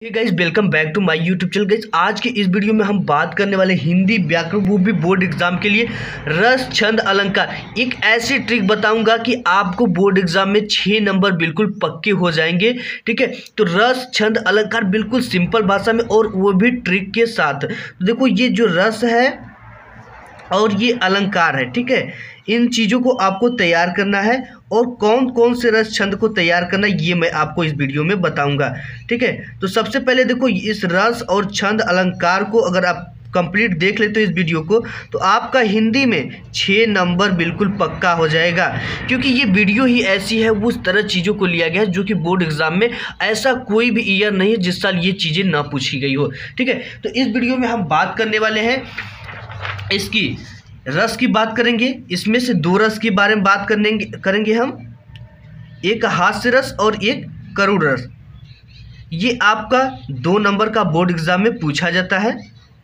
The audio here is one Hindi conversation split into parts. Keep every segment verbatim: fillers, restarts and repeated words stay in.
Hey guys, welcome back to my YouTube channel. Guys, आज के इस वीडियो में हम बात करने वाले हिंदी व्याकरण, वो भी बोर्ड एग्जाम के लिए रस छंद अलंकार। एक ऐसी ट्रिक बताऊंगा कि आपको बोर्ड एग्जाम में छः नंबर बिल्कुल पक्के हो जाएंगे। ठीक है, तो रस छंद अलंकार बिल्कुल सिंपल भाषा में और वो भी ट्रिक के साथ। तो देखो, ये जो रस है और ये अलंकार है, ठीक है, इन चीज़ों को आपको तैयार करना है और कौन कौन से रस छंद को तैयार करना है ये मैं आपको इस वीडियो में बताऊंगा। ठीक है, तो सबसे पहले देखो, इस रस और छंद अलंकार को अगर आप कंप्लीट देख लेते हो इस वीडियो को, तो आपका हिंदी में छः नंबर बिल्कुल पक्का हो जाएगा। क्योंकि ये वीडियो ही ऐसी है, वो उस तरह चीज़ों को लिया गया है जो कि बोर्ड एग्जाम में ऐसा कोई भी ईयर नहीं है जिस साल ये चीज़ें ना पूछी गई हो। ठीक है, तो इस वीडियो में हम बात करने वाले हैं इसकी रस की बात करेंगे। इसमें से दो रस के बारे में बात करने करेंगे हम, एक हास्य रस और एक करुण रस। ये आपका दो नंबर का बोर्ड एग्जाम में पूछा जाता है।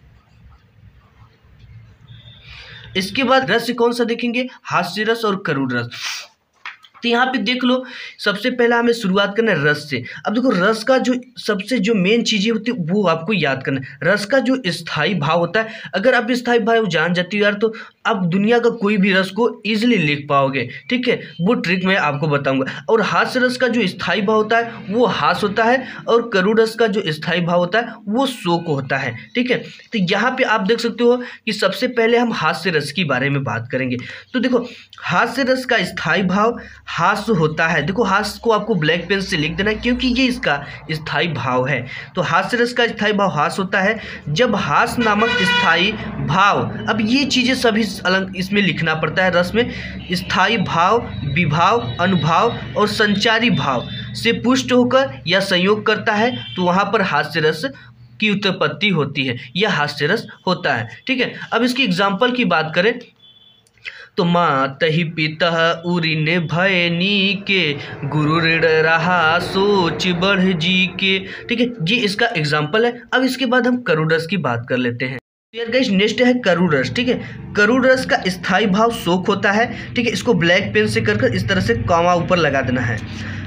इसके बाद रस कौन सा देखेंगे, हास्य रस और करुण रस। तो यहाँ पे देख लो, सबसे पहला हमें शुरुआत करना है रस से। अब देखो, रस का जो सबसे जो मेन चीज़ें होती है वो आपको याद करना है। रस का जो स्थायी भाव होता है, अगर आप स्थायी भाव जान जाती हो यार, तो आप दुनिया का कोई भी रस को ईजिली लिख पाओगे। ठीक है, वो ट्रिक मैं आपको बताऊंगा। और हास्य रस का जो स्थायी भाव होता है वो हास होता है, और करुण रस का जो स्थायी भाव होता है वो शोक होता है। ठीक है, तो यहाँ पे आप देख सकते हो कि सबसे पहले हम हास्य रस के बारे में बात करेंगे। तो देखो, हास्य रस का स्थायी भाव हास्य होता है। देखो, हास्य को आपको ब्लैक पेन से लिख देना है क्योंकि ये इसका स्थायी भाव है। तो हास्य रस का स्थायी भाव हास्य होता है जब हास्य नामक स्थायी भाव, अब ये चीज़ें सभी अलग इसमें लिखना पड़ता है रस में, स्थायी भाव, विभाव, अनुभाव और संचारी भाव से पुष्ट होकर या संयोग करता है, तो वहाँ पर हास्य रस की उत्पत्ति होती है, यह हास्य रस होता है। ठीक है, अब इसकी एग्जाम्पल की बात करें तो मात ही पिता उरिन भय नी के, गुरु ऋण रहा सोच बढ़ जी के। ठीक है, ये इसका एग्जाम्पल है। अब इसके बाद हम करुण रस की बात कर लेते हैं। यार गाइस, नेक्स्ट है करुण रस। ठीक है, करुण रस का स्थायी भाव शोक होता है। ठीक है, इसको ब्लैक पेन से कर कर इस तरह से कॉमा ऊपर लगा देना है।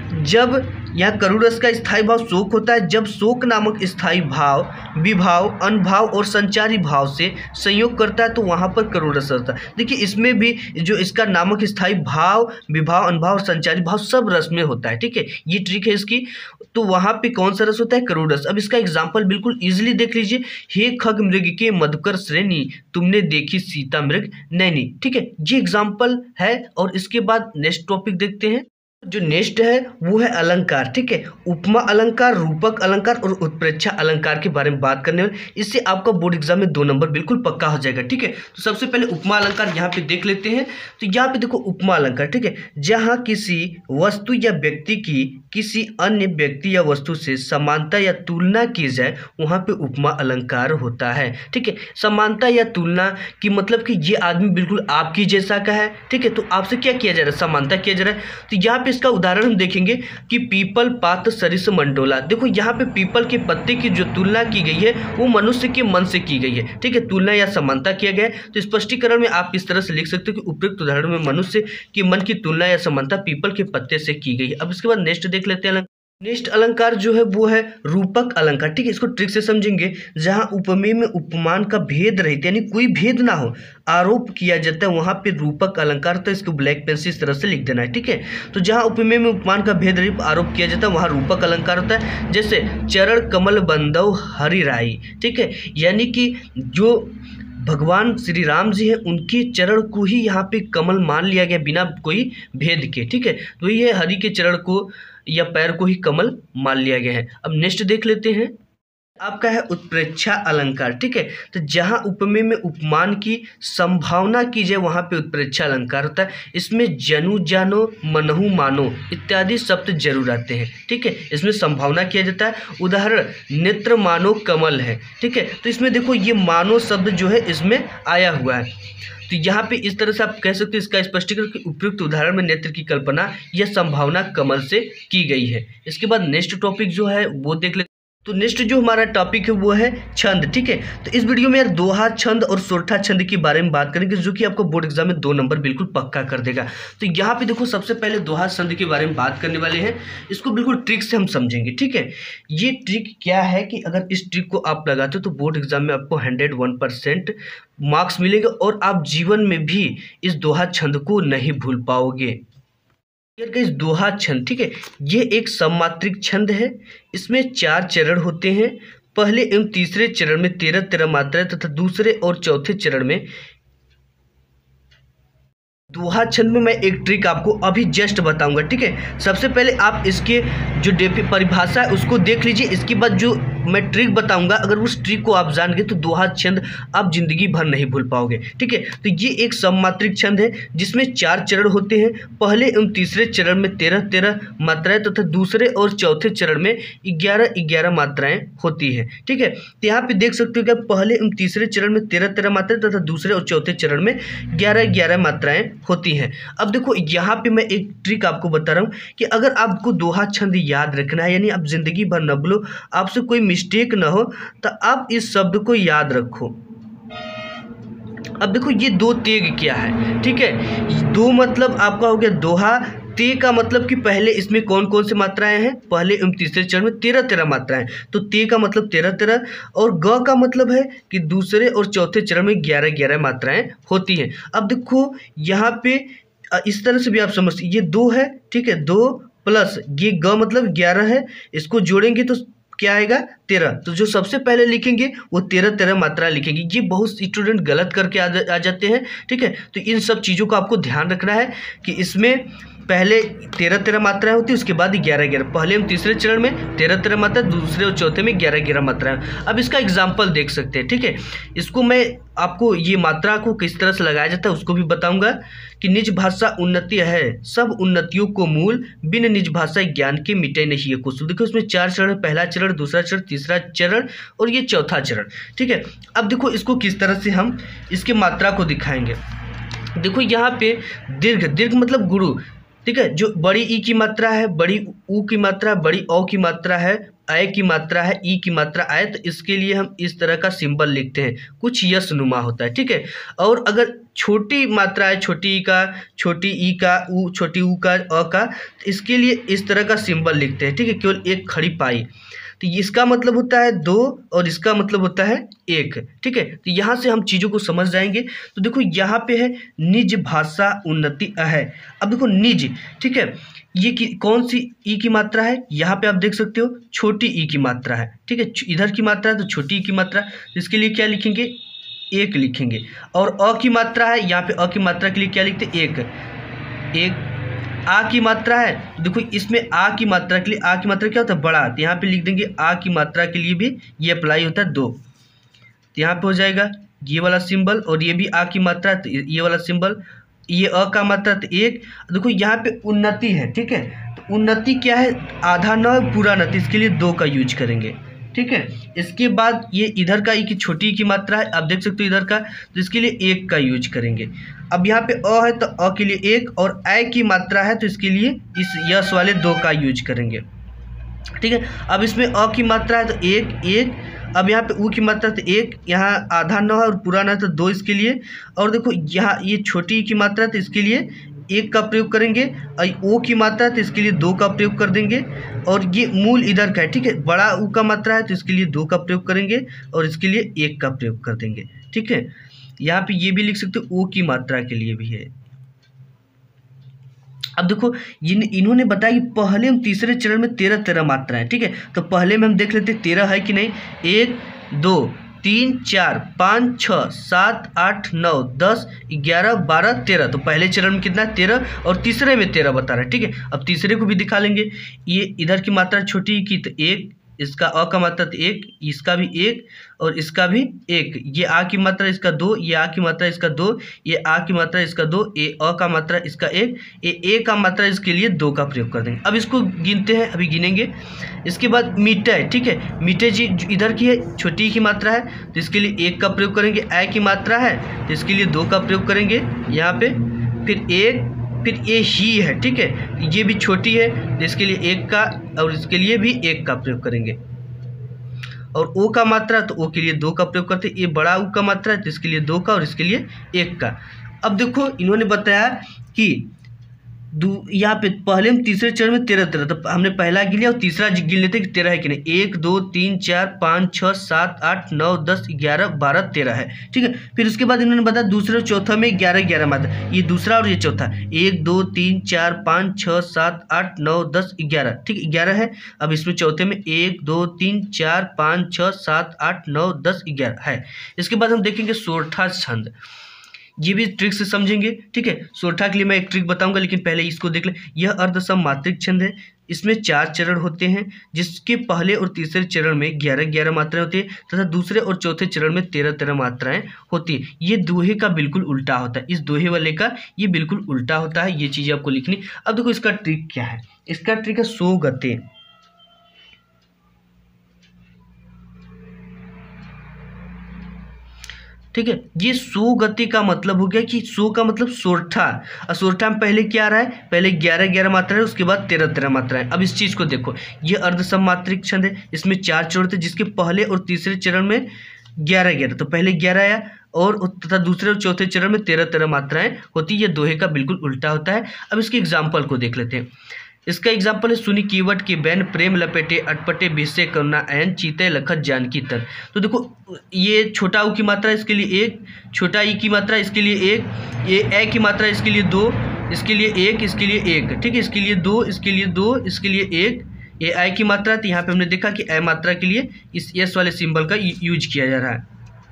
जब यहाँ करुण रस का स्थायी भाव शोक होता है जब शोक नामक स्थायी भाव विभाव, अनुभाव और संचारी भाव से संयोग करता है, तो वहाँ पर करुण रस होता है। देखिए, इसमें भी जो इसका नामक स्थायी भाव, विभाव, अनुभाव और संचारी भाव सब रस में होता है। ठीक है, ये ट्रिक है इसकी। तो वहाँ पे कौन सा रस होता है, करुण रस। अब इसका एग्जाम्पल बिल्कुल ईजिली देख लीजिए। हे खग मृग के मधुकर श्रेणी, तुमने देखी सीता मृग नैनी। ठीक है, ये एग्जाम्पल है। और इसके बाद नेक्स्ट टॉपिक देखते हैं। जो नेक्स्ट है वो है अलंकार। ठीक है, उपमा अलंकार, रूपक अलंकार और उत्प्रेक्षा अलंकार के बारे में बात करने वाले। इससे आपका बोर्ड एग्जाम में दो नंबर बिल्कुल पक्का हो जाएगा। ठीक है, तो सबसे पहले उपमा अलंकार यहाँ पे देख लेते हैं। तो यहाँ पे देखो, उपमा अलंकार, ठीक है, जहाँ किसी वस्तु या व्यक्ति की किसी अन्य व्यक्ति या वस्तु से समानता या तुलना की जाए, वहाँ पे उपमा अलंकार होता है। ठीक है, समानता या तुलना की मतलब कि ये आदमी बिल्कुल आपकी जैसा का है। ठीक है, तो आपसे क्या किया जा रहा है, समानता किया जा रहा है। तो यहाँ पे इसका उदाहरण हम देखेंगे कि पीपल पात सरिस मंडोला। देखो, यहाँ पे पीपल के पत्ते की जो तुलना की गई है वो मनुष्य के मन से की गई है। ठीक है, तुलना या समानता किया गया है। तो स्पष्टीकरण में आप इस तरह से लिख सकते हो कि उपयुक्त उदाहरण में मनुष्य के मन की तुलना या समानता पीपल के पत्ते से की गई है। अब इसके बाद नेक्स्ट देख लेते हैं। नेक्स्ट अलंकार जो है वो है रूपक अलंकार। ठीक है, इसको ट्रिक से समझेंगे। जहाँ उपमेय में उपमान का भेद रहित, यानी कोई भेद ना हो, आरोप किया जाता है, वहाँ पे रूपक अलंकार। तो इसको ब्लैक पेन से इस तरह से लिख देना है। ठीक है, तो जहाँ उपमेय में उपमान का भेद रहित आरोप किया जाता है वहाँ रूपक अलंकार होता है। जैसे चरण कमल बंदव हरि राई। ठीक है, यानी कि जो भगवान श्री राम जी हैं उनके चरण को ही यहाँ पे कमल मान लिया गया बिना कोई भेद के। ठीक है, तो ये हरि के चरण को या पैर को ही कमल मान लिया गया है। अब नेक्स्ट देख लेते हैं, आपका है उत्प्रेक्षा अलंकार। ठीक है, तो जहाँ उपमेय में उपमान की संभावना की जाए वहाँ पे उत्प्रेक्षा अलंकार होता है। इसमें जनु जानो, मनहु मानो इत्यादि शब्द जरूर आते हैं। ठीक है, इसमें संभावना किया जाता है। उदाहरण, नेत्र मानो कमल है। ठीक है, तो इसमें देखो, ये मानो शब्द जो है इसमें आया हुआ है। तो यहाँ पे इस तरह से आप कह सकते हो, इसका स्पष्टीकरण कि उपयुक्त उदाहरण में नेत्र की कल्पना या संभावना कमल से की गई है। इसके बाद नेक्स्ट टॉपिक जो है वो देख लेते हैं। तो नेक्स्ट जो हमारा टॉपिक है वो है छंद। ठीक है, तो इस वीडियो में यार दोहा छंद और सोरठा छंद के बारे में बात करेंगे, जो कि आपको बोर्ड एग्जाम में दो नंबर बिल्कुल पक्का कर देगा। तो यहाँ पे देखो, सबसे पहले दोहा छंद के बारे में बात करने वाले हैं, इसको बिल्कुल ट्रिक से हम समझेंगे। ठीक है, ये ट्रिक क्या है कि अगर इस ट्रिक को आप लगाते हो तो बोर्ड एग्जाम में आपको हंड्रेड वन परसेंट मार्क्स मिलेंगे और आप जीवन में भी इस दोहा छंद को नहीं भूल पाओगे। इस दोहा छंद, ठीक है, ये एक सममात्रिक छंद है। इसमें चार चरण होते हैं। पहले एवं तीसरे चरण में तेरह तेरह मात्राएं तथा दूसरे और चौथे चरण में। दोहा छंद में मैं एक ट्रिक आपको अभी जस्ट बताऊंगा। ठीक है, सबसे पहले आप इसके जो परिभाषा है उसको देख लीजिए। इसके बाद जो मैं ट्रिक बताऊंगा, अगर उस ट्रिक को आप जान गए तो दोहा छंद आप जिंदगी भर नहीं भूल पाओगे। ठीक है, तो ये एक सममात्रिक छंद है जिसमें चार चरण होते हैं। पहले एवं तीसरे चरण में तेरह तेरह मात्राएं तथा दूसरे और चौथे चरण में ग्यारह ग्यारह मात्राएं होती है। ठीक है, तो यहाँ पे देख सकते हो कि पहले एवं तीसरे चरण में तेरह तेरह मात्राएं तथा दूसरे और चौथे चरण में ग्यारह ग्यारह मात्राएं होती हैं। अब देखो, यहाँ पे मैं एक ट्रिक आपको बता रहा हूँ कि अगर आपको दोहा छंद याद रखना है, यानी आप जिंदगी भर न भूलो, आपसे कोई मिस्टेक ना हो, तो आप इस शब्द को याद रखो। अब देखो, ये दो तेग क्या है। ठीक है, दो मतलब आपका हो गया दोहा। ते का मतलब कि पहले इसमें कौन कौन से मात्राएं हैं, पहले एवं तीसरे चरण में तेरह तेरह मात्राएं, तो ते का मतलब तेरह तेरह, और ग का मतलब है कि दूसरे और चौथे चरण में ग्यारह ग्यारह मात्राएं होती हैं। अब देखो, यहाँ पे इस तरह से भी आप समझ, ये दो है। ठीक है, दो प्लस ये ग मतलब ग्यारह है, इसको जोड़ेंगे तो क्या आएगा, तेरह। तो जो सबसे पहले लिखेंगे वो तेरह तेरह मात्रा लिखेंगे। ये बहुत स्टूडेंट गलत करके आ, जा, आ जाते हैं। ठीक है, तो इन सब चीज़ों का आपको ध्यान रखना है कि इसमें पहले तेरह तेरह मात्राएं होती है, उसके बाद ग्यारह ग्यारह। पहले हम तीसरे चरण में तेरह तेरह मात्रा, दूसरे और चौथे में ग्यारह ग्यारह मात्राएं। अब इसका एग्जाम्पल देख सकते हैं। ठीक है, इसको मैं आपको ये मात्रा को किस तरह से लगाया जाता है उसको भी बताऊंगा कि निज भाषा उन्नति है, सब उन्नतियों को मूल, बिन निज भाषा ज्ञान के मिटे नहीं है कुछ। देखो, इसमें चार चरण, पहला चरण, दूसरा चरण, तीसरा चरण और ये चौथा चरण। ठीक है, अब देखो इसको किस तरह से हम इसके मात्रा को दिखाएंगे। देखो, यहाँ पे दीर्घ, दीर्घ मतलब गुरु। ठीक है, जो बड़ी ई की मात्रा है, बड़ी ऊ की मात्रा, बड़ी औ की मात्रा है, आय की मात्रा है, ई की मात्रा आय, तो इसके लिए हम इस तरह का सिंबल लिखते हैं, कुछ यश नुमा होता है। ठीक है, और अगर छोटी मात्रा है, छोटी ई का, छोटी ई का, ऊ, छोटी ऊ का, अ का, तो इसके लिए इस तरह का सिंबल लिखते हैं। ठीक है, केवल एक खड़ी पाई, तो इसका मतलब होता है दो और इसका मतलब होता है एक। ठीक है, तो यहाँ से हम चीज़ों को समझ जाएंगे। तो देखो, यहाँ पे है निज भाषा उन्नति है। अब देखो निज, ठीक है, ये कि, कौन सी ई की मात्रा है, यहाँ पे आप देख सकते हो छोटी ई की मात्रा है। ठीक है, इधर की मात्रा है तो छोटी ई की मात्रा, इसके लिए क्या लिखेंगे, एक लिखेंगे। और अ की मात्रा है, यहाँ पे अ की मात्रा के लिए क्या लिखते हैं, एक। एक आ की मात्रा है, देखो इसमें आ की मात्रा के लिए, आ की मात्रा क्या होता है, बड़ा, तो यहाँ पे लिख देंगे आ की मात्रा के लिए भी ये अप्लाई होता है, दो। तो यहाँ पे हो जाएगा ये वाला सिंबल, और ये भी आ की मात्रा, तो ये वाला सिंबल, ये अ का मात्रा तो एक। देखो यहाँ पे उन्नति है। ठीक है, तो उन्नति क्या है, आधा न पूरा न, तो इसके लिए दो का यूज करेंगे। ठीक है, इसके बाद ये इधर का ई की छोटी ई की मात्रा है, आप देख सकते हो इधर का, तो इसके लिए एक का यूज करेंगे। अब यहाँ पे अ है तो अ के लिए एक, और आय की मात्रा है तो इसके लिए इस यस वाले दो का यूज करेंगे। ठीक है, अब इसमें अ की मात्रा है तो एक एक, अब यहाँ पे ऊ की मात्रा तो एक, यहाँ आधा न है और पूरा न है तो दो इसके लिए। और देखो यहाँ ये छोटी ई की मात्रा है तो इसके लिए एक का प्रयोग करेंगे, और ओ की मात्रा है तो इसके लिए दो का प्रयोग कर देंगे, और ये मूल इधर का है। ठीक है, बड़ा ऊ का मात्रा है तो इसके लिए दो का प्रयोग करेंगे, और इसके लिए एक का प्रयोग कर देंगे। ठीक है, यहाँ पे ये भी लिख सकते हो ओ की मात्रा के लिए भी है। अब देखो, इन इन्होंने बताया कि पहले हम तीसरे चरण में तेरह तेरह मात्राएं। ठीक है, तो पहले में हम देख लेते हैं तेरह है कि नहीं, एक, दो, तीन, चार, पाँच, छः, सात, आठ, नौ, दस, ग्यारह, बारह, तेरह। तो पहले चरण में कितना है, तेरह, और तीसरे में तेरह बता रहा है। ठीक है, अब तीसरे को भी दिखा लेंगे। ये इधर की मात्रा छोटी की तो एक, इसका अ का मात्रा तो एक, इसका भी एक, और इसका भी एक। ये आ की मात्रा इसका दो, ये आ की मात्रा इसका दो, ये आ की मात्रा इसका दो, ये अ का मात्रा इसका एक, ये ए का मात्रा इसके लिए दो का प्रयोग कर देंगे। अब इसको गिनते हैं, अभी गिनेंगे। इसके बाद मीठा है। ठीक है, मीठे जी इधर की है, छोटी की मात्रा है तो इसके लिए एक का प्रयोग करेंगे। आय की मात्रा है तो इसके लिए दो का प्रयोग करेंगे यहाँ पे, फिर एक, फिर ये ही है। ठीक है, ये भी छोटी है तो इसके लिए एक का, और इसके लिए भी एक का प्रयोग करेंगे। और ओ का मात्रा, तो ओ के लिए दो का प्रयोग करते हैं। ये बड़ा ऊ का मात्रा है तो इसके लिए दो का और इसके लिए एक का। अब देखो इन्होंने बताया कि दू यहाँ पे पहले में तीसरे चरण में तेरह तेरह, तो हमने पहला गिन लिया और तीसरा गिन लेते कि तेरह है कि नहीं। एक दो तीन चार पाँच छः सात आठ नौ दस ग्यारह बारह तेरह है, ठीक है। फिर उसके बाद इन्होंने बताया दूसरे और चौथा में ग्यारह ग्यारह मात्रा, ये दूसरा और ये चौथा, एक दो तीन चार पाँच छः सात आठ नौ दस ग्यारह, ठीक है, ग्यारह है। अब इसमें चौथे में एक दो तीन चार पाँच छः सात आठ नौ दस ग्यारह है। इसके बाद हम देखेंगे सोरठा छंद, ये भी ट्रिक से समझेंगे, ठीक है। सोरठा के लिए मैं एक ट्रिक बताऊंगा, लेकिन पहले इसको देख लें। यह अर्धसम मात्रिक छंद है। इसमें चार चरण होते हैं, जिसके पहले और तीसरे चरण में ग्यारह ग्यारह मात्राएं होती है तथा दूसरे और चौथे चरण में तेरह तेरह मात्राएं होती है। ये दोहे का बिल्कुल उल्टा होता है, इस दोहे वाले का ये बिल्कुल उल्टा होता है। ये चीज़ें आपको लिखनी। अब देखो इसका ट्रिक क्या है। इसका ट्रिक है सो गते, ठीक है। ये सो गति का मतलब हो गया कि सो का मतलब सोरठा, और सोरठा में पहले क्या आ रहा है, पहले ग्यारह ग्यारह मात्रा है, उसके बाद तेरह तेरह मात्रा है। अब इस चीज़ को देखो, ये अर्धसम मात्रिक छंद है। इसमें चार चरण थे, जिसके पहले और तीसरे चरण में ग्यारह ग्यारह, तो पहले ग्यारह आया और तथा दूसरे और चौथे चरण में तेरह तेरह मात्राएं होती है। ये दोहे का बिल्कुल उल्टा होता है। अब इसके एग्जाम्पल को देख लेते हैं। इसका एग्जाम्पल है सुनी कीवट की बैन प्रेम लपेटे अटपटे बिस्से करुणा ऐन चीते लखत जानकी तर। तो देखो ये छोटा ऊ की मात्रा इसके लिए एक, छोटा ई की मात्रा इसके लिए एक, ये ए की मात्रा इसके लिए दो, इसके लिए एक, इसके लिए एक, ठीक है, इसके लिए दो, इसके लिए दो, इसके लिए एक। ये आई की मात्रा थी, यहाँ पे हमने देखा कि ए मात्रा के लिए इस एस वाले सिंबल का यूज किया जा रहा है।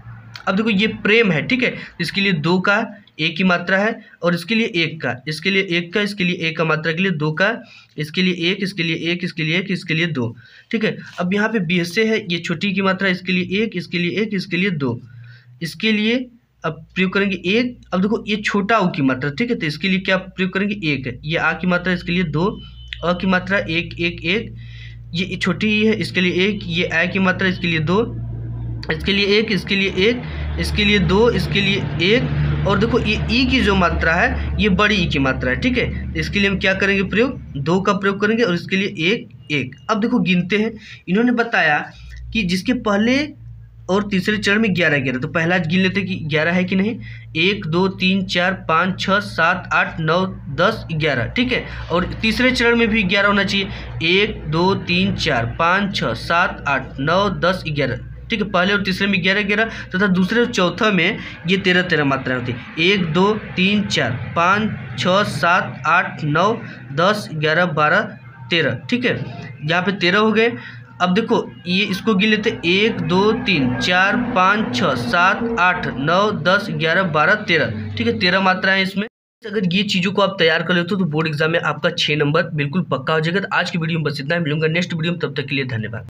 अब देखो ये प्रेम है, ठीक है, इसके लिए दो का एक की मात्रा है और इसके लिए एक का, इसके लिए एक का, इसके लिए एक का मात्रा के लिए दो का, इसके लिए एक, इसके लिए एक, इसके लिए एक, इसके लिए दो, ठीक है। अब यहाँ पे बिहसे है, ये छोटी की मात्रा इसके लिए एक, इसके लिए एक, इसके लिए दो, इसके लिए अब प्रयोग करेंगे एक। अब देखो ये छोटा ऊ की मात्रा, ठीक है, तो इसके लिए क्या प्रयोग करेंगे एक। ये आ की मात्रा इसके लिए दो, अ की मात्रा एक एक एक, ये छोटी ई है इसके लिए एक, ये आ की मात्रा इसके लिए दो, इसके लिए एक, इसके लिए एक, इसके लिए दो, इसके लिए एक। और देखो ये ई की जो मात्रा है ये बड़ी ई की मात्रा है, ठीक है। इसके लिए हम क्या करेंगे प्रयोग, दो का प्रयोग करेंगे और इसके लिए एक एक। अब देखो गिनते हैं। इन्होंने बताया कि जिसके पहले और तीसरे चरण में ग्यारह ग्यारह, तो पहला गिन लेते कि ग्यारह है कि नहीं। एक दो तीन चार पाँच छः सात आठ नौ दस ग्यारह, ठीक है। और तीसरे चरण में भी ग्यारह होना चाहिए। एक दो तीन चार पाँच छः सात आठ नौ दस ग्यारह, ठीक है। पहले और तीसरे में ग्यारह ग्यारह तथा दूसरे और चौथा में ये तेरह तेरह मात्राएं होती है। एक दो तीन चार पाँच छः सात आठ नौ दस ग्यारह बारह तेरह, ठीक है। यहाँ पे तेरह हो गए। अब देखो ये इसको गिन लेते, एक दो तीन चार पाँच छः सात आठ नौ दस ग्यारह बारह तेरह, ठीक है, तेरह मात्राएं इसमें। अगर ये चीज़ों को आप तैयार कर लेते हो तो बोर्ड एग्जाम में आपका छः नंबर बिल्कुल पक्का हो जाएगा। तो आज की वीडियो में बस इतना ही, मिलूंगा नेक्स्ट वीडियो में, तब तक के लिए धन्यवाद।